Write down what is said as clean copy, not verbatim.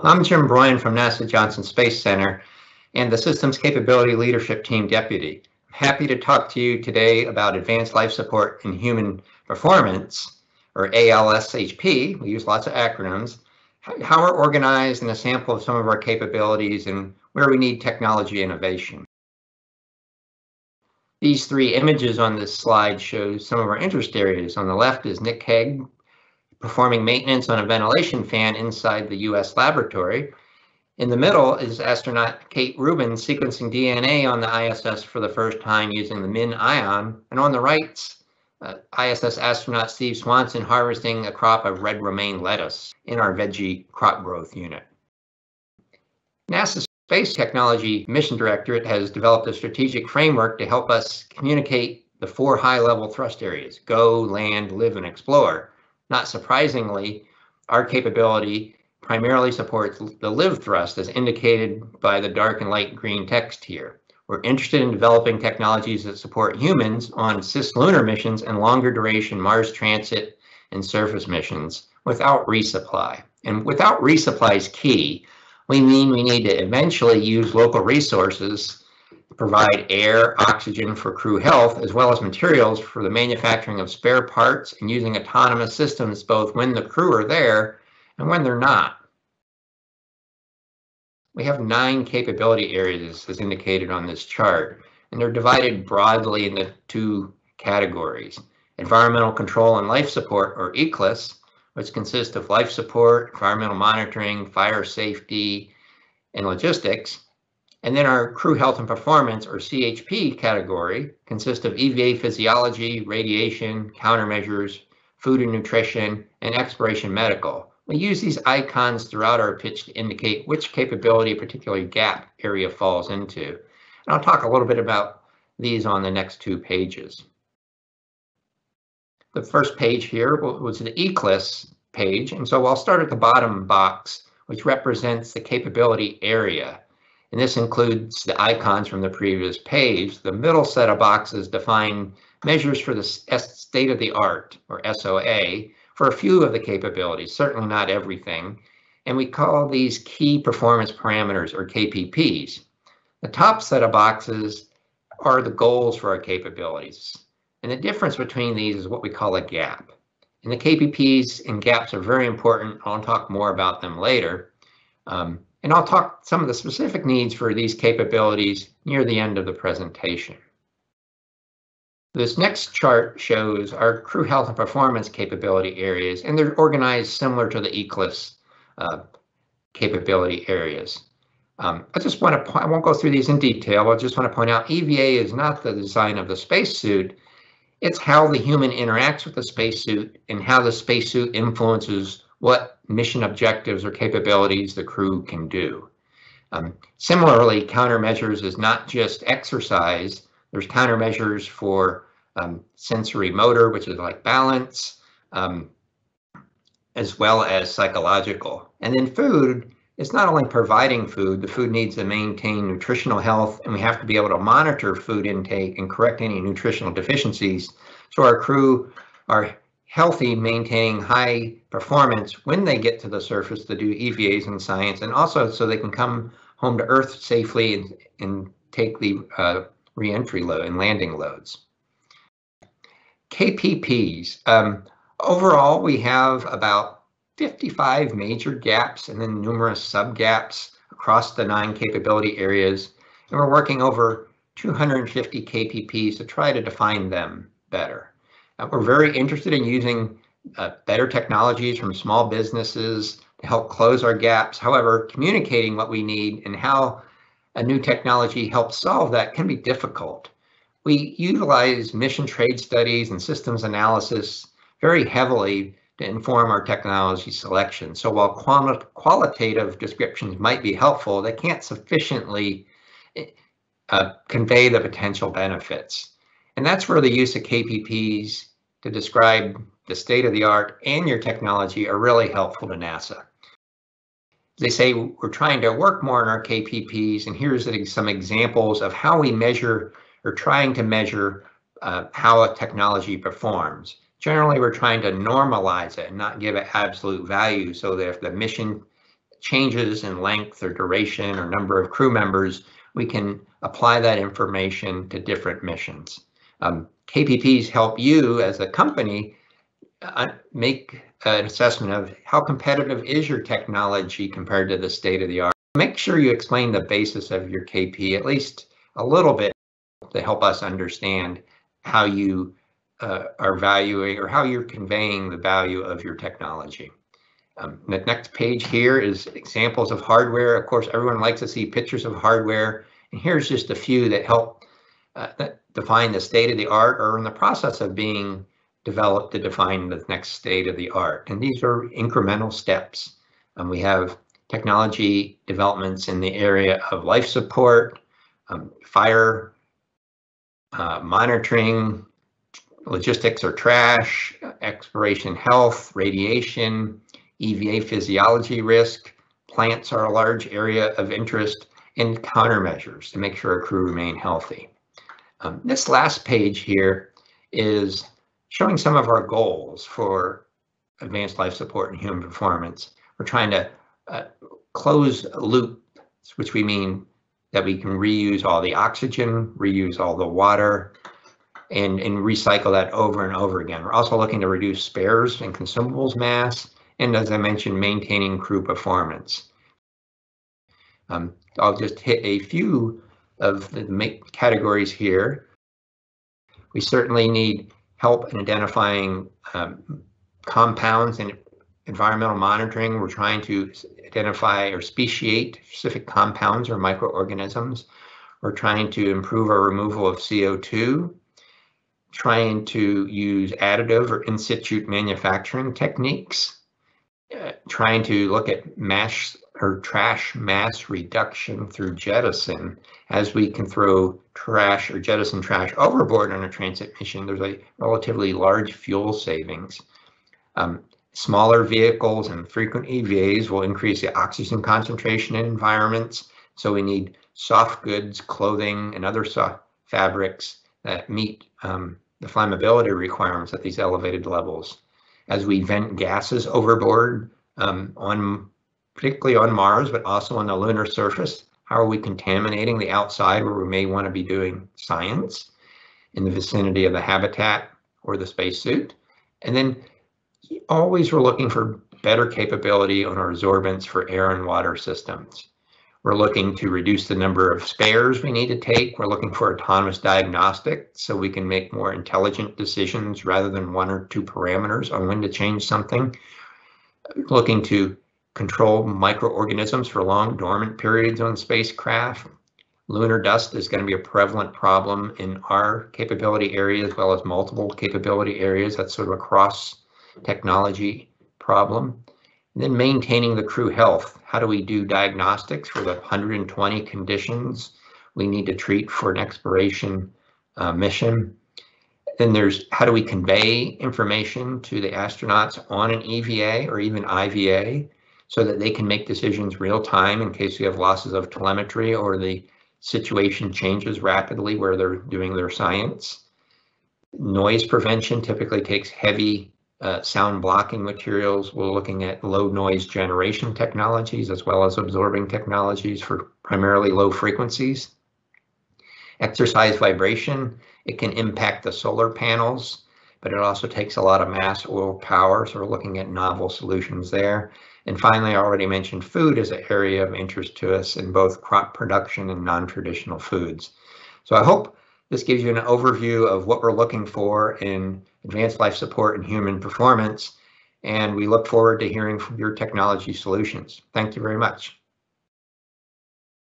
I'm Jim Broyan from NASA Johnson Space Center and the Systems Capability Leadership Team Deputy. I'm happy to talk to you today about Advanced Life Support and Human Performance, or ALSHP. We use lots of acronyms, how we're organized, and a sample of some of our capabilities and where we need technology innovation. These three images on this slide show some of our interest areas. On the left is Nick Hague performing maintenance on a ventilation fan inside the US laboratory. In the middle is astronaut Kate Rubin sequencing DNA on the ISS for the first time using the MinION. And on the right, ISS astronaut Steve Swanson harvesting a crop of red romaine lettuce in our veggie crop growth unit. NASA's Space Technology Mission Directorate has developed a strategic framework to help us communicate the 4 high-level thrust areas: go, land, live, and explore. Not surprisingly, our capability primarily supports the live thrust, as indicated by the dark and light green text here. We're interested in developing technologies that support humans on cislunar missions and longer duration Mars transit and surface missions without resupply. And without resupply is key. We mean we need to eventually use local resources to provide air, oxygen for crew health, as well as materials for the manufacturing of spare parts and using autonomous systems both when the crew are there and when they're not. We have 9 capability areas as indicated on this chart, and they're divided broadly into 2 categories: environmental control and life support, or ECLIS, which consists of life support, environmental monitoring, fire safety, and logistics. And then our crew health and performance, or CHP category, consists of EVA physiology, radiation, countermeasures, food and nutrition, and exploration medical. We use these icons throughout our pitch to indicate which capability a particular gap area falls into. And I'll talk a little bit about these on the next 2 pages. The first page here was the ECLIS page, and so I'll start at the bottom box, which represents the capability area. And this includes the icons from the previous page. The middle set of boxes define measures for the state of the art, or SOA, for a few of the capabilities, certainly not everything. And we call these key performance parameters, or KPPs. The top set of boxes are the goals for our capabilities. And the difference between these is what we call a gap. And the KPPs and gaps are very important. I'll talk more about them later. And I'll talk some of the specific needs for these capabilities near the end of the presentation. This next chart shows our crew health and performance capability areas, and they're organized similar to the ECLIS capability areas. I won't go through these in detail. I just want to point out EVA is not the design of the spacesuit. It's how the human interacts with the spacesuit and how the spacesuit influences what mission objectives or capabilities the crew can do. Similarly, countermeasures is not just exercise. There's countermeasures for sensory motor, which is like balance, as well as psychological. And then food, it's not only providing food, the food needs to maintain nutritional health, and we have to be able to monitor food intake and correct any nutritional deficiencies so our crew are healthy, maintaining high performance when they get to the surface to do EVAs in science, and also so they can come home to Earth safely and take the re-entry load and landing loads. KPPs. Overall, we have about 55 major gaps and then numerous sub-gaps across the 9 capability areas. And we're working over 250 KPPs to try to define them better. We're very interested in using better technologies from small businesses to help close our gaps. However, communicating what we need and how a new technology helps solve that can be difficult. We utilize mission trade studies and systems analysis very heavily to inform our technology selection. So while qualitative descriptions might be helpful, they can't sufficiently convey the potential benefits. And that's where the use of KPPs to describe the state of the art and your technology are really helpful to NASA. They say we're trying to work more on our KPPs, and here's some examples of how we measure or trying to measure how a technology performs. Generally, we're trying to normalize it and not give it absolute value so that if the mission changes in length or duration or number of crew members, we can apply that information to different missions. KPPs help you as a company make an assessment of how competitive is your technology compared to the state of the art. Make sure you explain the basis of your KP at least a little bit to help us understand how you are valuing or how you're conveying the value of your technology. The next page here is examples of hardware. Of course, everyone likes to see pictures of hardware, and here's just a few that help that define the state of the art or in the process of being developed to define the next state of the art. And these are incremental steps. We have technology developments in the area of life support, fire monitoring, logistics or trash, exploration health, radiation, EVA physiology risk. Plants are a large area of interest, and countermeasures to make sure a crew remain healthy. This last page here is showing some of our goals for advanced life support and human performance. We're trying to close a loop, which we mean that we can reuse all the oxygen, reuse all the water, and recycle that over and over again. We're also looking to reduce spares and consumables mass, and as I mentioned, maintaining crew performance. I'll just hit a few of the categories here. We certainly need help in identifying compounds and environmental monitoring. We're trying to identify or speciate specific compounds or microorganisms. We're trying to improve our removal of CO2, trying to use additive or in situ manufacturing techniques, trying to look at mass or trash mass reduction through jettison. As we can throw trash or jettison trash overboard on a transit mission, there's a relatively large fuel savings. Smaller vehicles and frequent EVAs will increase the oxygen concentration in environments, so we need soft goods, clothing, and other soft fabrics that meet the flammability requirements at these elevated levels. As we vent gases overboard, particularly on Mars, but also on the lunar surface, how are we contaminating the outside where we may want to be doing science in the vicinity of the habitat or the spacesuit? And then always we're looking for better capability on our absorbents for air and water systems. We're looking to reduce the number of spares we need to take. We're looking for autonomous diagnostics so we can make more intelligent decisions rather than one or two parameters on when to change something. Looking to control microorganisms for long dormant periods on spacecraft. Lunar dust is going to be a prevalent problem in our capability area as well as multiple capability areas. That's sort of a cross technology problem. And then maintaining the crew health. How do we do diagnostics for the 120 conditions we need to treat for an exploration mission? Then there's how do we convey information to the astronauts on an EVA or even IVA so that they can make decisions real time in case we have losses of telemetry or the situation changes rapidly where they're doing their science. Noise prevention typically takes heavy sound blocking materials. We're looking at low noise generation technologies as well as absorbing technologies for primarily low frequencies. Exercise vibration, it can impact the solar panels, but it also takes a lot of mass oil power, so we're looking at novel solutions there. And finally, I already mentioned food as an area of interest to us in both crop production and non-traditional foods. So I hope this gives you an overview of what we're looking for in advanced life support and human performance, and we look forward to hearing from your technology solutions. Thank you very much.